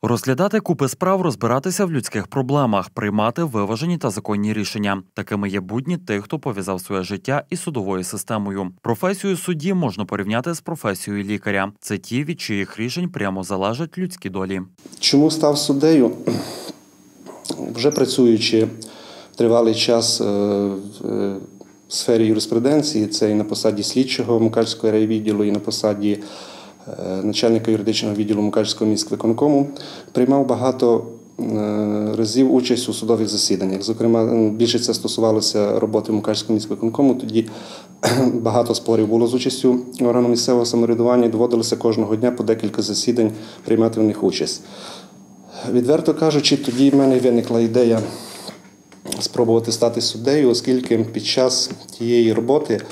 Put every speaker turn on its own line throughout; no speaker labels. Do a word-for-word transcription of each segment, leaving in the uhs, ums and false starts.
Розглядати купи справ, розбиратися в людських проблемах, приймати виважені та законні рішення. Такими є будні тих, хто пов'язав своє життя із судовою системою. Професію судді можна порівняти з професією лікаря. Це ті, від чиїх рішень прямо залежать людські долі.
Чому став суддею? Вже працюючи тривалий час в сфері юриспруденції, це і на посаді слідчого Мукачського райвідділу, і на посаді начальника юридичного відділу Мукачського міськвиконкому, приймав багато разів участь у судових засіданнях. Зокрема, більше це стосувалося роботи Мукачського міськвиконкому. Тоді багато спорів було з участю органу місцевого самоврядування, і доводилося кожного дня по декілька засідань приймати в них участь. Відверто кажучи, тоді в мене виникла ідея спробувати стати суддею, оскільки під час тієї роботи,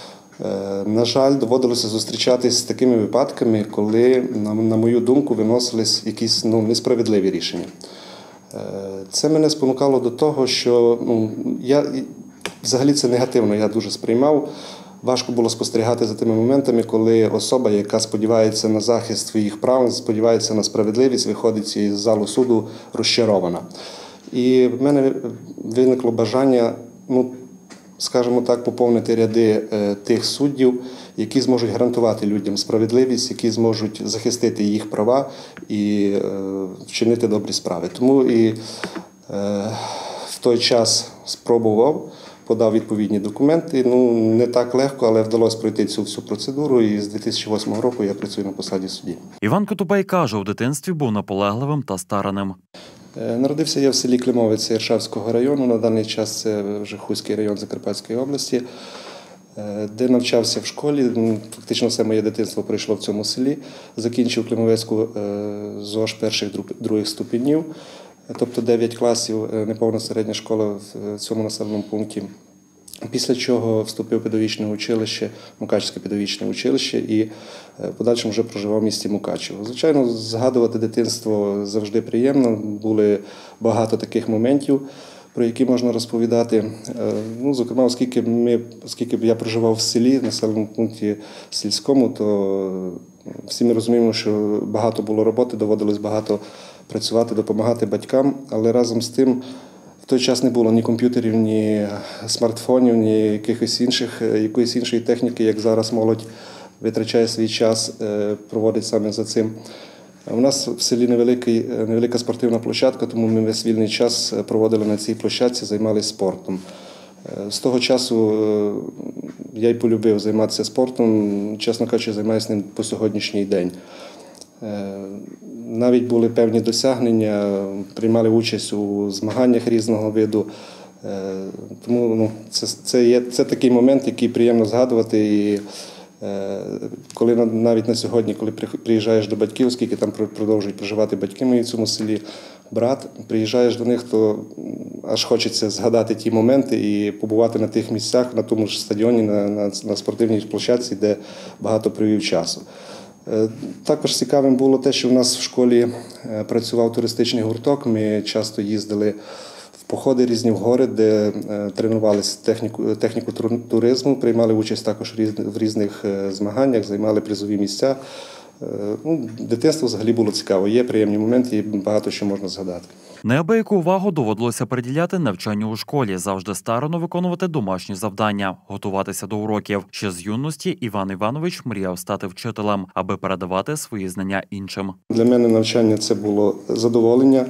на жаль, доводилося зустрічатися з такими випадками, коли, на мою думку, виносились якісь ну, несправедливі рішення. Це мене спонукало до того, що ну, я, взагалі це негативно я дуже сприймав. Важко було спостерігати за тими моментами, коли особа, яка сподівається на захист своїх прав, сподівається на справедливість, виходить із залу суду розчарована. І в мене виникло бажання, ну, скажімо так, поповнити ряди тих суддів, які зможуть гарантувати людям справедливість, які зможуть захистити їх права і вчинити добрі справи. Тому і в той час спробував, подав відповідні документи. Ну, не так легко, але вдалося пройти цю всю процедуру, і з дві тисячі восьмого року я працюю на посаді судді.
Іван Котубей каже, у дитинстві був наполегливим та старанним.
Народився я в селі Климовиці Іршавського району, на даний час це вже Хуський район Закарпатської області, де навчався в школі. Фактично все моє дитинство пройшло в цьому селі. Закінчив Климовецьку ЗОЖ перших других ступенів, тобто дев'ять класів, неповна середня школа в цьому населеному пункті. Після чого вступив в педагогічне училище, Мукачське педагогічне училище, і в подальшому вже проживав в місті Мукачево. Звичайно, згадувати дитинство завжди приємно, були багато таких моментів, про які можна розповідати. Ну, зокрема, оскільки, ми, оскільки я проживав в селі, в населеному пункті сільському, то всі ми розуміємо, що багато було роботи, доводилось багато працювати, допомагати батькам, але разом з тим в той час не було ні комп'ютерів, ні смартфонів, ні якихось інших, якоїсь іншої техніки, як зараз молодь витрачає свій час, проводить саме за цим. У нас в селі невеликий, невелика спортивна площадка, тому ми весь вільний час проводили на цій площадці, займалися спортом. З того часу я й полюбив займатися спортом, чесно кажучи, займаюся ним по сьогоднішній день. Навіть були певні досягнення, приймали участь у змаганнях різного виду. Тому ну, це, це, є, це такий момент, який приємно згадувати. І коли навіть на сьогодні, коли приїжджаєш до батьків, оскільки там продовжують проживати батьки мої в цьому селі, брат, приїжджаєш до них, то аж хочеться згадати ті моменти і побувати на тих місцях, на тому ж стадіоні, на, на, на спортивній площадці, де багато провів часу. Також цікавим було те, що в нас в школі працював туристичний гурток. Ми часто їздили в походи різні в гори, де тренувалися техніку, техніку туризму, приймали участь також в різних змаганнях, займали призові місця. Ну, дитинство взагалі було цікаво. Є приємні моменти і багато що можна згадати.
Неабияку увагу доводилося приділяти навчанню у школі, завжди старанно виконувати домашні завдання, готуватися до уроків. Ще з юності Іван Іванович мріяв стати вчителем, аби передавати свої знання іншим.
Для мене навчання – це було задоволення.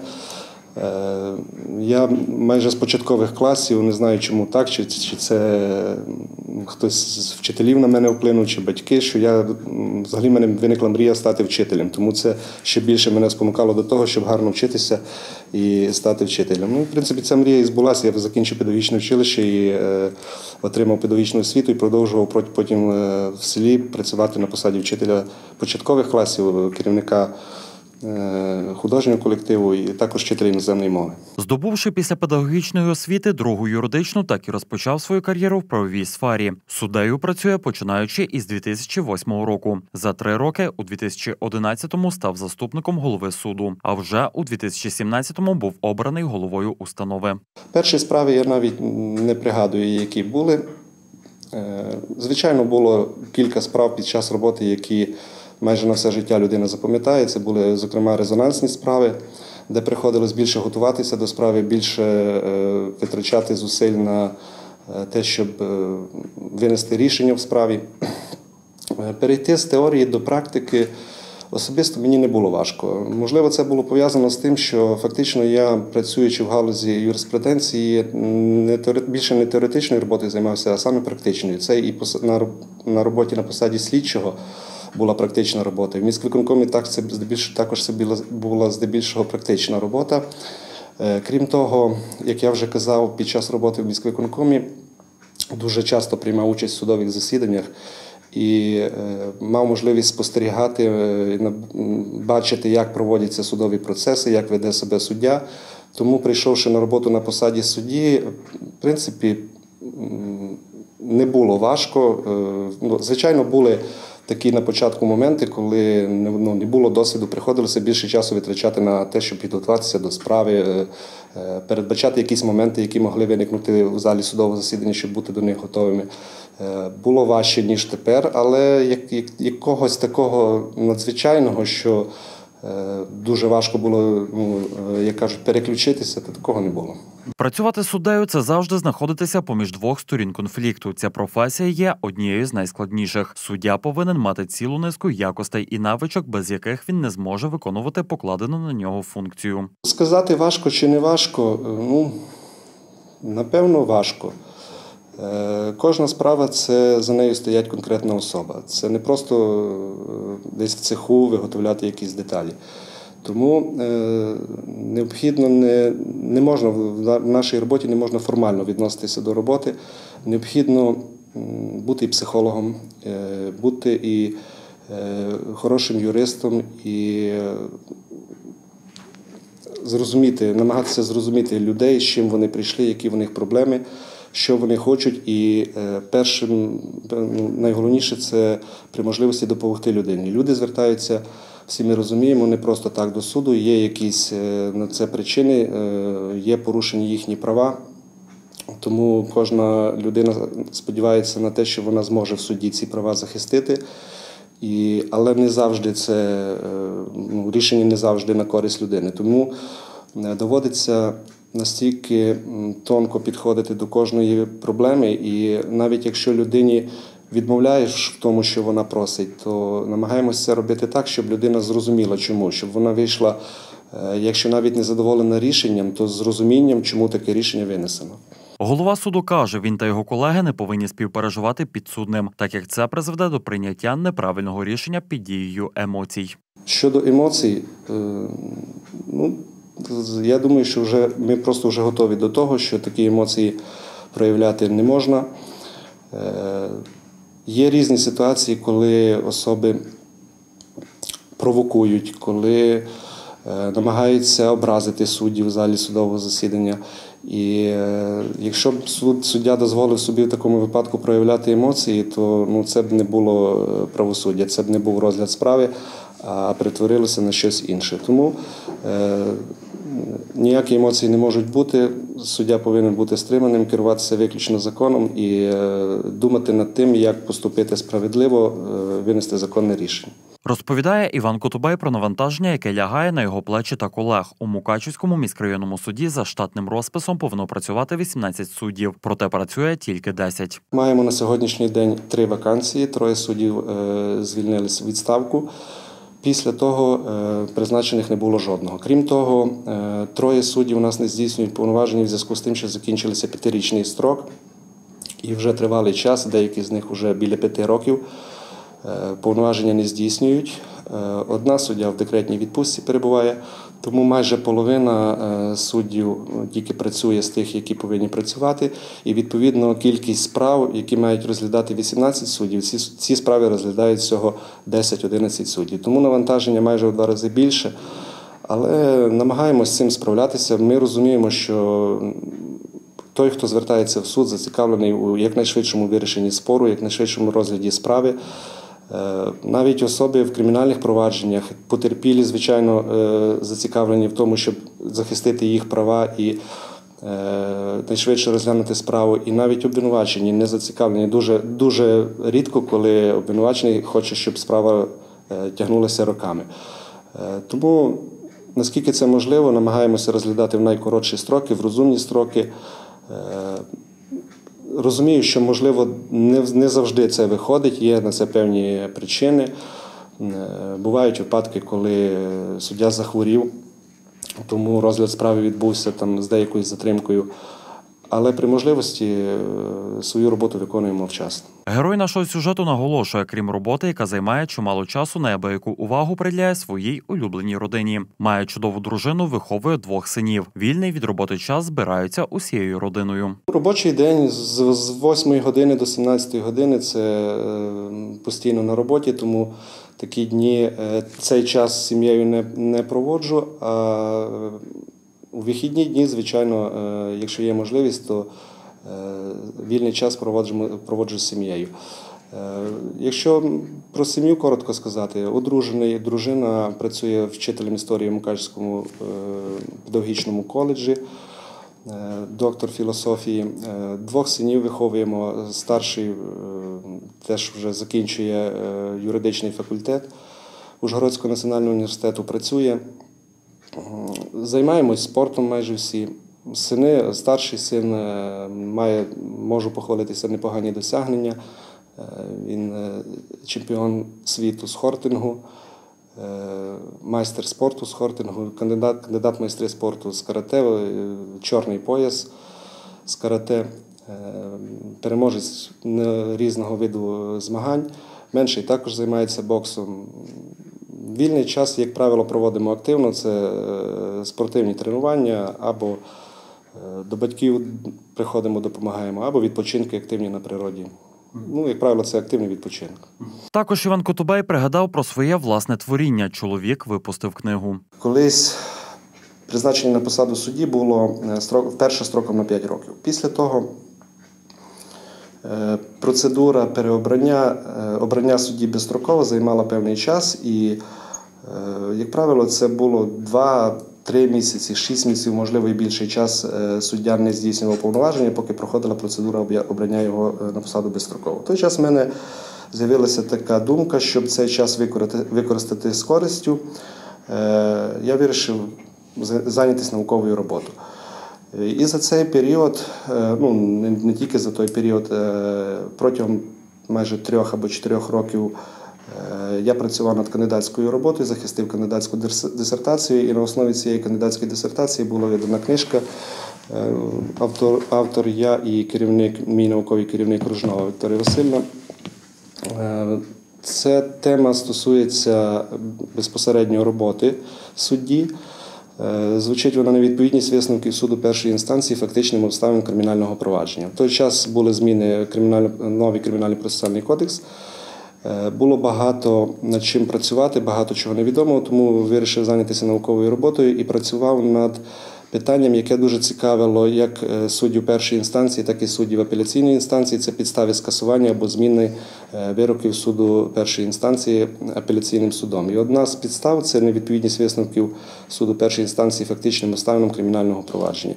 Я майже з початкових класів, не знаю чому так, чи, чи це хтось з вчителів на мене вплинув, чи батьки, що я, взагалі в мене виникла мрія стати вчителем. Тому це ще більше мене спонукало до того, щоб гарно вчитися і стати вчителем. Ну, в принципі, ця мрія і збулася. Я закінчив педагогічне училище і е, отримав педагогічну освіту і продовжував потім е, в селі працювати на посаді вчителя початкових класів, керівника художнього колективу і також вчителя іноземної мови.
Здобувши після педагогічної освіти другу юридичну, так і розпочав свою кар'єру в правовій сфері. Суддею працює починаючи із дві тисячі восьмого року. За три роки у дві тисячі одинадцятому став заступником голови суду, а вже у дві тисячі сімнадцятому був обраний головою установи.
Перші справи я навіть не пригадую, які були. Звичайно, було кілька справ під час роботи, які майже на все життя людина запам'ятає. Це були, зокрема, резонансні справи, де приходилось більше готуватися до справи, більше витрачати зусиль на те, щоб винести рішення в справі. Перейти з теорії до практики особисто мені не було важко. Можливо, це було пов'язано з тим, що фактично я, працюючи в галузі юриспруденції, не більше не теоретичною роботою займався, а саме практичною. Це і на роботі на посаді слідчого була практична робота. В міськвиконкомі також це була здебільшого практична робота. Крім того, як я вже казав, під час роботи в міськвиконкомі дуже часто приймав участь в судових засіданнях і мав можливість спостерігати, бачити, як проводяться судові процеси, як веде себе суддя. Тому, прийшовши на роботу на посаді судді, в принципі, не було важко. Звичайно, були такі на початку моменти, коли ну, не було досвіду, приходилося більше часу витрачати на те, щоб підготуватися до справи, передбачати якісь моменти, які могли виникнути в залі судового засідання, щоб бути до них готовими. Було важче, ніж тепер, але як, як, якогось такого надзвичайного, що дуже важко було, ну, як кажуть, переключитися, то такого не було.
Працювати суддею – це завжди знаходитися поміж двох сторін конфлікту. Ця професія є однією з найскладніших. Суддя повинен мати цілу низку якостей і навичок, без яких він не зможе виконувати покладену на нього функцію. Сказати важко чи не важко? Ну, напевно, важко. Кожна справа – це за нею стоять конкретна особа. Це не просто десь в цеху виготовляти якісь деталі. Тому необхідно, не, не можна, в нашій роботі не можна формально відноситися до роботи. Необхідно бути і психологом, бути і хорошим юристом, і зрозуміти, намагатися зрозуміти людей, з чим вони прийшли, які в них проблеми, що вони хочуть, і першим, найголовніше, це при можливості допомогти людині. Люди звертаються, всі ми розуміємо, не просто так до суду, є якісь на це причини, є порушені їхні права, тому кожна людина сподівається на те, що вона зможе в суді ці права захистити, і, але не завжди це, ну, рішення не завжди на користь людини. Тому доводиться настільки тонко підходити до кожної проблеми, і навіть якщо людині відмовляєш в тому, що вона просить, то намагаємося це робити так, щоб людина зрозуміла чому, щоб вона вийшла, якщо навіть не задоволена рішенням, то з розумінням, чому таке рішення винесено. Голова суду каже, він та його колеги не повинні співпереживати підсудним, так як це призведе до прийняття неправильного рішення під дією емоцій.
Щодо емоцій, ну, я думаю, що вже ми просто вже готові до того, що такі емоції проявляти не можна. Є різні ситуації, коли особи провокують, коли намагаються образити суддів в залі судового засідання. І якщо б суд, суддя дозволив собі в такому випадку проявляти емоції, то ну, це б не було правосуддя, це б не був розгляд справи, а перетворилося на щось інше. Тому е, ніякі емоції не можуть бути, суддя повинен бути стриманим, керуватися виключно законом і е, думати над тим, як поступити справедливо, е, винести законне рішення.
Розповідає Іван Котубай про навантаження, яке лягає на його плечі та колег. У Мукачівському міськрайонному суді за штатним розписом повинно працювати вісімнадцять суддів, проте працює тільки десять.
Маємо на сьогоднішній день три вакансії, троє суддів е, звільнились у відставку. Після того е, призначених не було жодного. Крім того, е, троє суддів у нас не здійснюють повноваження в зв'язку з тим, що закінчилися п'ятирічний строк. І вже тривалий час, деякі з них вже біля п'яти років, повноваження не здійснюють. Одна суддя в декретній відпустці перебуває, тому майже половина суддів тільки працює з тих, які повинні працювати. І, відповідно, кількість справ, які мають розглядати вісімнадцять суддів, ці, ці справи розглядають всього десять-одинадцять суддів. Тому навантаження майже в два рази більше. Але намагаємося з цим справлятися. Ми розуміємо, що той, хто звертається в суд, зацікавлений у якнайшвидшому вирішенні спору, якнайшвидшому розгляді справи. Навіть особи в кримінальних провадженнях, потерпілі, звичайно, зацікавлені в тому, щоб захистити їх права і найшвидше розглянути справу. І навіть обвинувачені не зацікавлені. Дуже, дуже рідко, коли обвинувачений хоче, щоб справа тягнулися роками. Тому, наскільки це можливо, намагаємося розглядати в найкоротші строки, в розумні строки. Розумію, що, можливо, не завжди це виходить, є на це певні причини. Бувають випадки, коли суддя захворів, тому розгляд справи відбувся там з деякою затримкою. Але при можливості свою роботу виконуємо вчасно.
Герой нашого сюжету наголошує, крім роботи, яка займає чимало часу, неабияку увагу приділяє своїй улюбленій родині. Має чудову дружину, виховує двох синів. Вільний від роботи час збираються усією родиною.
Робочий день з восьмої години до сімнадцятої години – це постійно на роботі, тому такі дні, цей час з сім'єю не, не проводжу, а у вихідні дні, звичайно, якщо є можливість, то вільний час проводжу, проводжу з сім'єю. Якщо про сім'ю коротко сказати, одружений, дружина працює вчителем історії в Мукачівському педагогічному коледжі, доктор філософії. Двох синів виховуємо, старший теж вже закінчує юридичний факультет Ужгородського національного університету, працює. Займаємось спортом майже всі. Сини, старший син має, можу похвалитися, непогані досягнення. Він чемпіон світу з хортингу, майстер спорту з хортингу, кандидат, кандидат майстри спорту з карате, чорний пояс з карате, переможець різного виду змагань. Менший також займається боксом. Вільний час, як правило, проводимо активно, це спортивні тренування, або до батьків приходимо, допомагаємо, або відпочинки активні на природі. Ну, як правило, це активний відпочинок.
Також Іван Котубей пригадав про своє власне творіння. Чоловік випустив книгу.
Колись призначення на посаду судді було вперше строком на п'ять років. Після того процедура переобрання, обрання судді безстроково займала певний час і, як правило, це було два-три місяці, шість місяців, можливо, і більший час суддя не здійснював повноваження, поки проходила процедура обрання його на посаду безстроково. В той час в мене з'явилася така думка, щоб цей час використати з користю. Я вирішив зайнятися науковою роботою. І за цей період, ну не тільки за той період, протягом майже трьох або чотирьох років я працював над кандидатською роботою, захистив кандидатську дисертацію, і на основі цієї кандидатської дисертації була видана книжка. Автор, автор я і керівник, мій науковий керівник Ружнова Вікторія Васильівна. Ця тема стосується безпосередньо роботи судді. Звучить вона на відповідність висновків суду першої інстанції фактичним обставинам кримінального провадження. В той час були зміни, новий кримінальний процесуальний кодекс. Було багато над чим працювати, багато чого невідомого, тому вирішив зайнятися науковою роботою і працював над питанням, яке дуже цікавило як суддів першої інстанції, так і суддів апеляційної інстанції. Це підстави скасування або зміни вироків суду першої інстанції апеляційним судом. І одна з підстав – це невідповідність висновків суду першої інстанції фактичним обставинам кримінального провадження.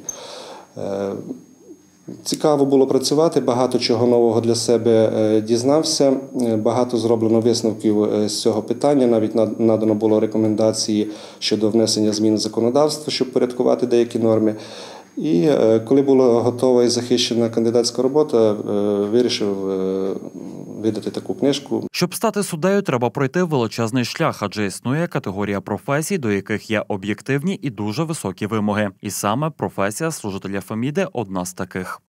Цікаво було працювати, багато чого нового для себе дізнався, багато зроблено висновків з цього питання, навіть надано було рекомендації щодо внесення змін в законодавство, щоб порядкувати деякі норми. І коли була готова і захищена кандидатська робота, вирішив видати таку книжку.
Щоб стати суддею, треба пройти величезний шлях, адже існує категорія професій, до яких є об'єктивні і дуже високі вимоги. І саме професія служителя Феміди – одна з таких.